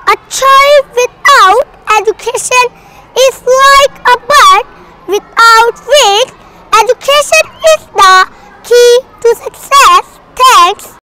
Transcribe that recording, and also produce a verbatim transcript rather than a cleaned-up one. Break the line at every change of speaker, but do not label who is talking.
A child without education is like a bird without wings